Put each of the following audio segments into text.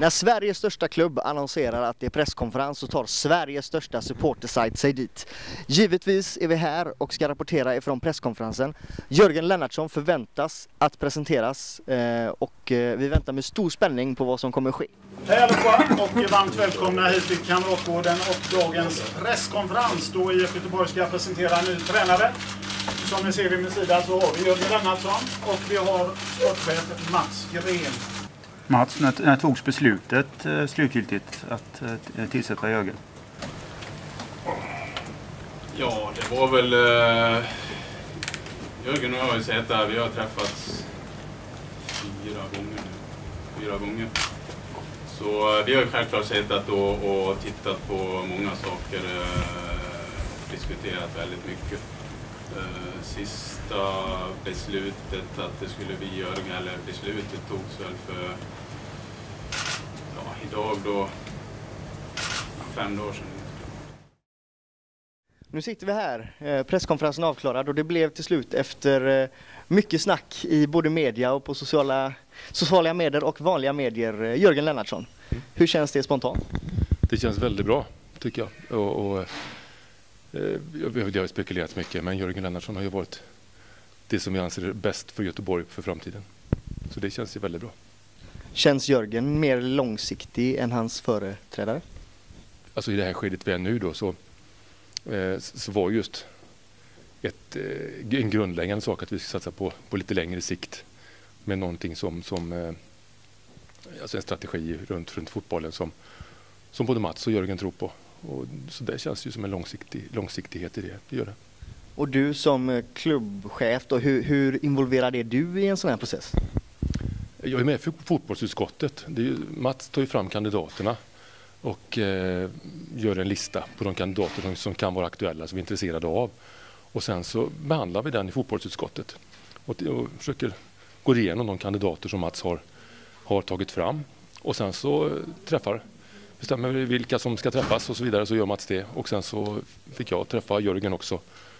När Sveriges största klubb annonserar att det är presskonferens så tar Sveriges största supportersajt sig dit. Givetvis är vi här och ska rapportera ifrån presskonferensen. Jörgen Lennartsson förväntas att presenteras och vi väntar med stor spänning på vad som kommer ske. Hej allihopa och varmt välkomna hit till Kamratgården och dagens presskonferens då IF Göteborg ska presentera en ny tränare. Som ni ser vid min sida så har vi Jörgen Lennartsson och vi har sportchef Mats Gren. Mats, när togs beslutet slutgiltigt att tillsätta Jörgen? Ja, det var väl... Jörgen och jag har ju sett där, vi har träffats 4 gånger. Så vi har ju självklart sett att då och tittat på många saker, diskuterat väldigt mycket. Sista beslutet att det skulle bli Jörgen, eller beslutet togs väl för idag då 5 dagar sedan. Nu sitter vi här, presskonferensen avklarad och det blev till slut efter mycket snack i både media och på sociala medier och vanliga medier. Jörgen Lennartsson, hur känns det spontant? Det känns väldigt bra tycker jag. Det har spekulerats mycket, men Jörgen Lennartsson har ju varit det som jag anser är bäst för Göteborg för framtiden. Så det känns ju väldigt bra. Känns Jörgen mer långsiktig än hans företrädare? Alltså i det här skedet vi är nu då så var just en grundläggande sak att vi ska satsa på lite längre sikt med någonting som alltså en strategi runt fotbollen som både Mats och Jörgen tror på. Och så det känns ju som en långsiktighet i det gör det. Och du som klubbchef då, hur involverad är du i en sån här process? Jag är med för fotbollsutskottet. Mats tar ju fram kandidaterna och gör en lista på de kandidater som kan vara aktuella, som vi är intresserade av. Och sen så behandlar vi den i fotbollsutskottet och försöker gå igenom de kandidater som Mats har tagit fram. Och sen så bestämmer vi vilka som ska träffas och så vidare, så gör Mats det. Och sen så fick jag träffa Jörgen också.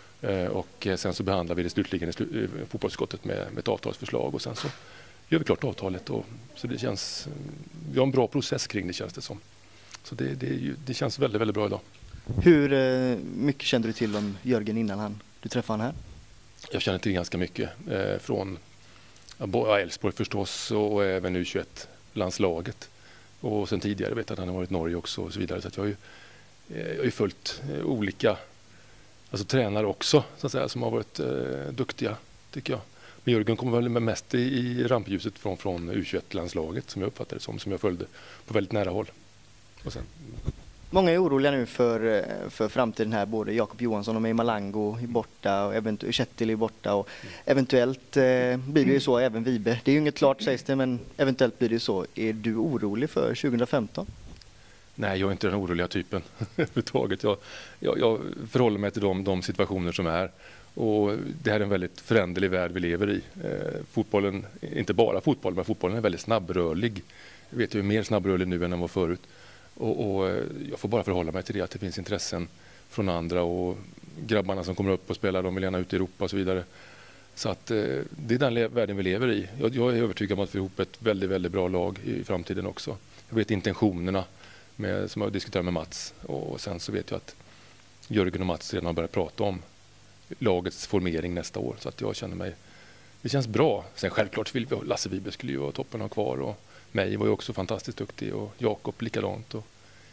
Och sen så behandlar vi det slutligen i fotbollsutskottet med ett avtalsförslag och sen så gör vi klart avtalet. Så det känns, vi har en bra process kring det känns det som. Så det känns väldigt, väldigt bra idag. Hur mycket kände du till om Jörgen innan du träffade han här? Jag känner till ganska mycket från Elfsborg förstås och även U21-landslaget. Och sen tidigare vet jag att han har varit i Norge också och så vidare. Så att jag har ju följt olika tränare också så att säga, som har varit duktiga tycker jag. Men Jörgen kommer väl mest i rampljuset från U21-landslaget som jag uppfattade som jag följde på väldigt nära håll. Och sen... Många är oroliga nu för framtiden här. Både Jakob Johansson och May Malango är borta och Kjetil är borta. Och eventuellt blir det ju så även Vibe. Det är ju inget klart sägs det, men eventuellt blir det så. Är du orolig för 2015? Nej, jag är inte den oroliga typen överhuvudtaget. Jag förhåller mig till de situationer som är. Och det här är en väldigt föränderlig värld vi lever i. Fotbollen, inte bara fotboll, men fotbollen är väldigt snabbrörlig. Jag vet ju mer snabbrörlig nu än den var förut. Och jag får bara förhålla mig till det, att det finns intressen från andra och grabbarna som kommer upp och spelar, de vill gärna ut i Europa och så vidare. Så att det är den världen vi lever i. Jag är övertygad om att vi får ihop ett väldigt, väldigt bra lag i framtiden också. Jag vet intentionerna som jag diskuterar med Mats och sen så vet jag att Jörgen och Mats redan har börjat prata om lagets formering nästa år. Så att jag känner mig, det känns bra. Sen självklart vill vi, Lasse Vibe skulle ju vara toppen och kvar och mig var ju också fantastiskt duktig och Jakob likadant och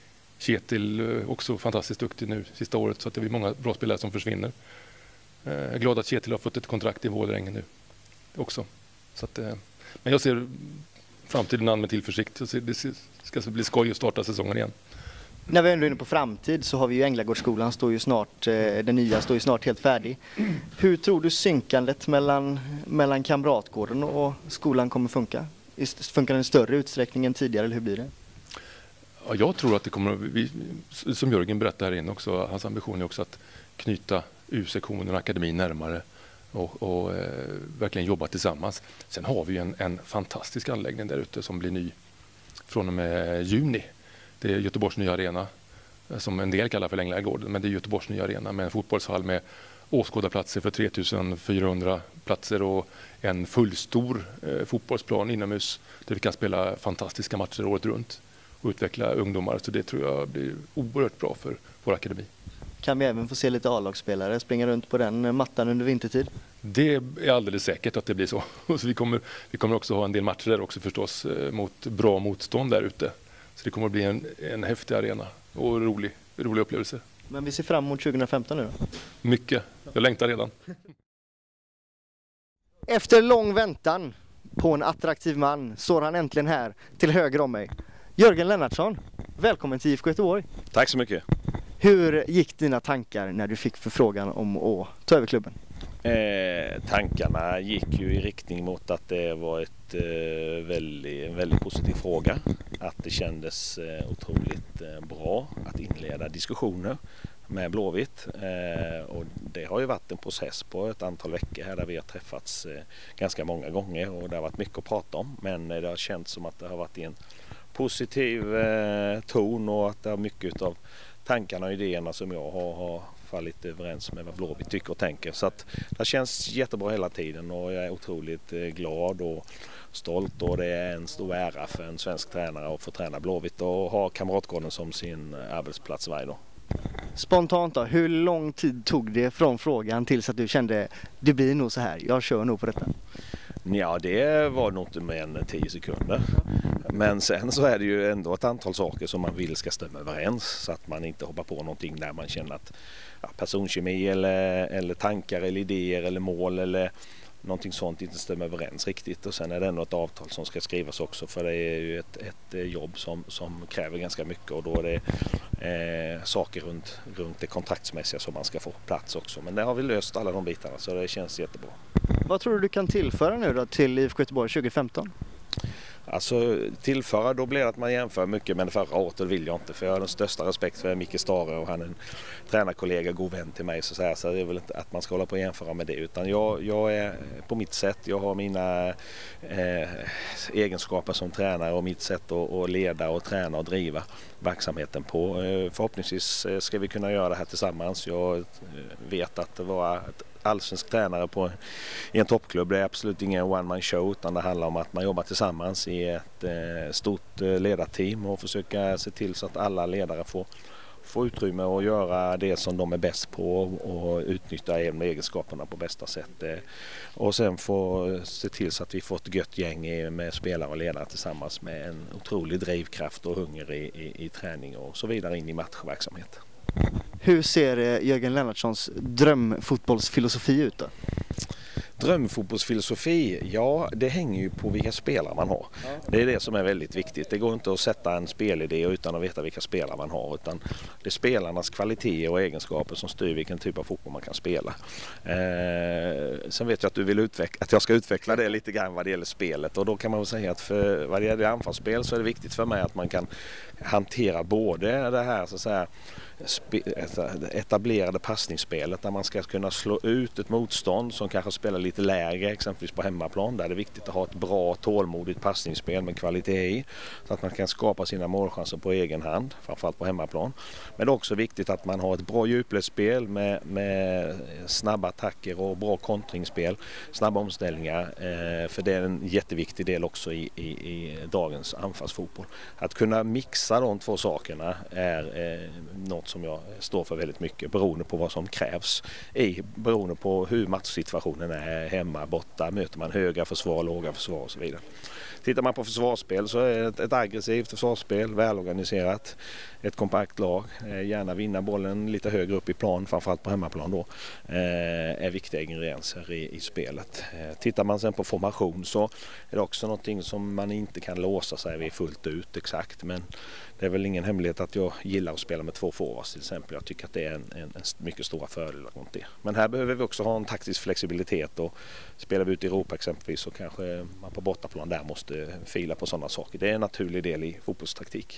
Kjetil också fantastiskt duktig nu sista året, så att det är många bra spelare som försvinner. Jag är glad att Kjetil har fått ett kontrakt i Vålerengen nu också. Så att, men jag ser framtiden an med tillförsikt. Det ska bli skoj att starta säsongen igen. När vi ändå är inne på framtid så har vi ju Änglagårdsskolan den nya står ju snart helt färdig. Hur tror du synkandet mellan Kamratgården och skolan kommer funka? Funkar den i större utsträckning än tidigare eller hur blir det? Ja, jag tror att det kommer, som Jörgen berättade här inne också, hans ambition är också att knyta U-sektionen och akademin närmare och verkligen jobba tillsammans. Sen har vi ju en fantastisk anläggning där ute som blir ny från och med juni. Det är Göteborgs nya arena, som en del kallar för Änglagården, men det är Göteborgs nya arena med en fotbollshall med åskådarplatser för 3400 träningsplatser och en fullstor fotbollsplan inomhus där vi kan spela fantastiska matcher året runt och utveckla ungdomar. Så det tror jag blir oerhört bra för vår akademi. Kan vi även få se lite A-lagsspelare springa runt på den mattan under vintertid? Det är alldeles säkert att det blir så. Så vi kommer också ha en del matcher där också förstås mot bra motstånd där ute. Så det kommer att bli en häftig arena och rolig upplevelse. Men vi ser fram emot 2015 nu då? Mycket. Jag längtar redan. Efter lång väntan på en attraktiv man står han äntligen här till höger om mig. Jörgen Lennartsson, välkommen till IFK Göteborg. Tack så mycket. Hur gick dina tankar när du fick förfrågan om att ta över klubben? Tankarna gick ju i riktning mot att det var en väldigt positiv fråga. Att det kändes otroligt bra att inleda diskussioner med Blåvitt. Och det har ju varit en process på ett antal veckor här där vi har träffats ganska många gånger och det har varit mycket att prata om. Men det har känts som att det har varit i en positiv ton och att det har mycket av tankarna och idéerna som jag har fallit överens med vad Blåvitt tycker och tänker. Så att det känns jättebra hela tiden och jag är otroligt glad och stolt och det är en stor ära för en svensk tränare att få träna Blåvitt och ha Kamratgården som sin arbetsplats varje dag. Spontant då, hur lång tid tog det från frågan tills att du kände det blir nog så här, jag kör nog på detta? Ja, det var nog inte mer än 10 sekunder. Men sen så är det ju ändå ett antal saker som man vill ska stämma överens så att man inte hoppar på någonting där man känner att personkemi eller tankar eller idéer eller mål eller någonting sånt inte stämmer överens riktigt. Och sen är det ändå ett avtal som ska skrivas också för det är ju ett jobb som kräver ganska mycket och då är det saker runt det kontraktsmässiga som man ska få på plats också. Men det har vi löst alla de bitarna så det känns jättebra. Vad tror du kan tillföra nu då till IFK Göteborg 2015? Alltså tillföra, då blir det att man jämför mycket med det förra året och det vill jag inte för jag har den största respekt för Micke Stare och han är en tränarkollega, god vän till mig så det är väl inte att man ska hålla på och jämföra med det utan jag är på mitt sätt, jag har mina egenskaper som tränare och mitt sätt att leda och träna och driva verksamheten på. Förhoppningsvis ska vi kunna göra det här tillsammans. Jag vet att det var allsvensk tränare i en toppklubb. Det är absolut ingen one-man show utan det handlar om att man jobbar tillsammans i ett stort ledarteam och försöka se till så att alla ledare får utrymme att göra det som de är bäst på och utnyttja egenskaperna på bästa sätt. Och sen få se till så att vi får ett gött gäng med spelare och ledare tillsammans med en otrolig drivkraft och hunger i träning och så vidare in i matchverksamhet. Hur ser Jörgen Lennartssons drömfotbollsfilosofi ut då? Drömfotbollsfilosofi, ja det hänger ju på vilka spelare man har. Ja. Det är det som är väldigt viktigt. Det går inte att sätta en spelidé utan att veta vilka spelare man har utan det är spelarnas kvaliteter och egenskaper som styr vilken typ av fotboll man kan spela. Sen vet jag att du vill att jag ska utveckla det lite grann vad det gäller spelet och då kan man väl säga att vad det gäller anfallsspel så är det viktigt för mig att man kan hantera både det här så att säga etablerade passningsspelet där man ska kunna slå ut ett motstånd som kanske spelar lite lägre exempelvis på hemmaplan där det är viktigt att ha ett bra tålmodigt passningsspel med kvalitet i så att man kan skapa sina målchanser på egen hand framförallt på hemmaplan men det är också viktigt att man har ett bra djupledsspel med snabba attacker och bra kontringsspel snabba omställningar för det är en jätteviktig del också i dagens anfallsfotboll. Att kunna mixa de två sakerna är något som jag står för väldigt mycket beroende på vad som krävs beroende på hur matchsituationen är hemma, borta, möter man höga försvar, låga försvar och så vidare. Tittar man på försvarsspel så är det ett aggressivt försvarsspel, välorganiserat, ett kompakt lag, gärna vinna bollen lite högre upp i plan, framförallt på hemmaplan då, är viktiga ingredienser i spelet. Tittar man sen på formation så är det också någonting som man inte kan låsa sig vid fullt ut exakt, men det är väl ingen hemlighet att jag gillar att spela med 2 forwards till exempel. Jag tycker att det är en mycket stora fördel mot det. Men här behöver vi också ha en taktisk flexibilitet och spelar vi ut i Europa exempelvis så kanske man på bortaplan där måste fila på sådana saker. Det är en naturlig del i fotbollstaktik.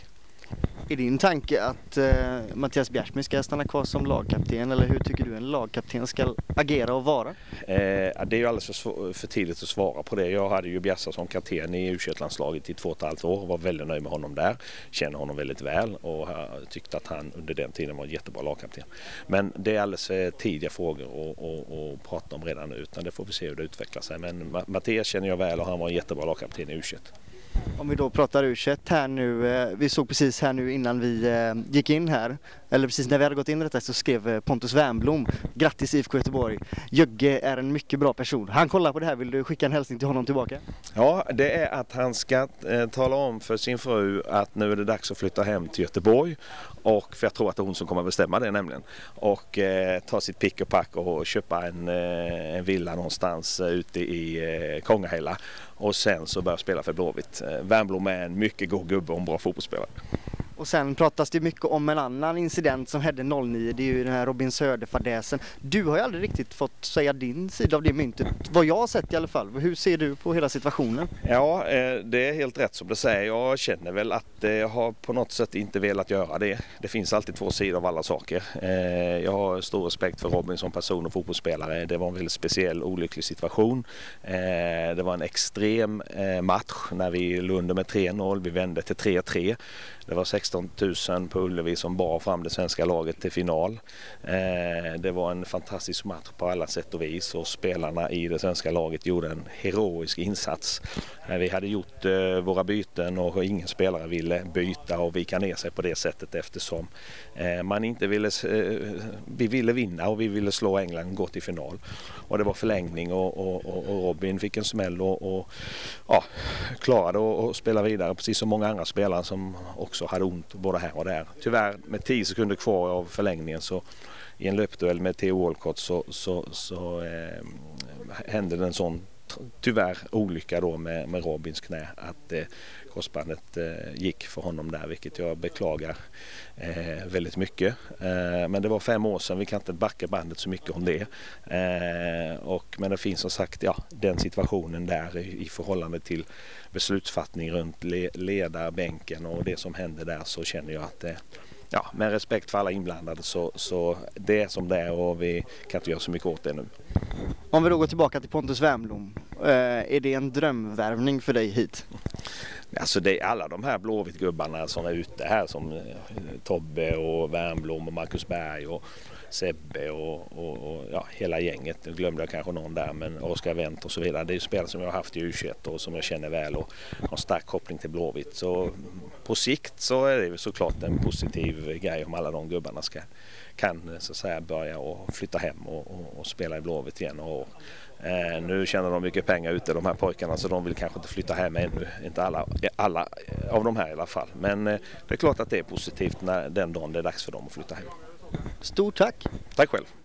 Är din tanke att Mattias Bjärsmyr ska stanna kvar som lagkapten, eller hur tycker du en lagkapten ska agera och vara? Det är ju alldeles för tidigt att svara på det. Jag hade ju Bjässa som kapten i U21-landslaget i 2,5 år och var väldigt nöjd med honom där. Känner honom väldigt väl och tyckte att han under den tiden var en jättebra lagkapten. Men det är alldeles för tidiga frågor att prata om redan nu, utan det får vi se hur det utvecklar sig. Men Mattias känner jag väl och han var en jättebra lagkapten i U21. Om vi då pratar U21 här nu, vi såg precis här nu innan vi gick in här, eller precis när vi hade gått in i detta, så skrev Pontus Wernbloom: grattis IFK Göteborg, Jögge är en mycket bra person. Han kollar på det här, vill du skicka en hälsning till honom tillbaka? Ja, det är att han ska tala om för sin fru att nu är det dags att flytta hem till Göteborg, och för jag tror att det är hon som kommer att bestämma det nämligen, och ta sitt pick och pack och köpa en villa någonstans ute i Kongahela och sen så börja spela för Blåvitt. Wernbloom är en mycket god gubbe och en bra fotbollsspelare. Och sen pratas det mycket om en annan incident som hände 09, det är ju den här Robin Söder-fadäsen. Du har ju aldrig riktigt fått säga din sida av det myntet, vad jag har sett i alla fall. Hur ser du på hela situationen? Ja, det är helt rätt som du säger. Jag känner väl att jag har på något sätt inte velat göra det. Det finns alltid två sidor av alla saker. Jag har stor respekt för Robin som person och fotbollsspelare. Det var en väldigt speciell, olycklig situation. Det var en extrem match när vi låg med 3-0. Vi vände till 3-3. Det var 16 000 på Ullevi som bar fram det svenska laget till final. Det var en fantastisk match på alla sätt och vis, och spelarna i det svenska laget gjorde en heroisk insats. Vi hade gjort våra byten och ingen spelare ville byta och vika ner sig på det sättet, eftersom man inte ville, vi ville vinna och vi ville slå England och gå till final. Och det var förlängning och Robin fick en smäll och klarade att spela vidare, precis som många andra spelare som också hade ont både här och där. Tyvärr med 10 sekunder kvar av förlängningen så i en löpduell med Theo Walcott så hände det en sån tyvärr olycka då med Robins knä att korsbandet gick för honom där, vilket jag beklagar väldigt mycket. Men det var 5 år sedan, vi kan inte backa bandet så mycket om det. Men det finns som sagt den situationen där i förhållande till beslutsfattning runt ledarbänken och det som hände där, så känner jag att med respekt för alla inblandade så det är som det är och vi kan inte göra så mycket åt det nu. Om vi då går tillbaka till Pontus Wernbloom, är det en drömvärvning för dig hit? Alltså det är alla de här Blåvitt-gubbarna som är ute här, som Tobbe och Wernbloom och Marcus Berg och Sebbe och hela gänget. Nu glömde jag kanske någon där, men Oskar Wendt och så vidare. Det är ju spelare som jag har haft i U21 och som jag känner väl och har en stark koppling till Blåvitt. Så på sikt så är det såklart en positiv grej om alla de gubbarna kan så att säga börja och flytta hem och spela i Blåvitt igen. Och nu tjänar de mycket pengar ute, de här pojkarna, så de vill kanske inte flytta hem ännu. Inte alla av de här i alla fall. Men det är klart att det är positivt när den dagen det är dags för dem att flytta hem. Stort tack! Tack själv!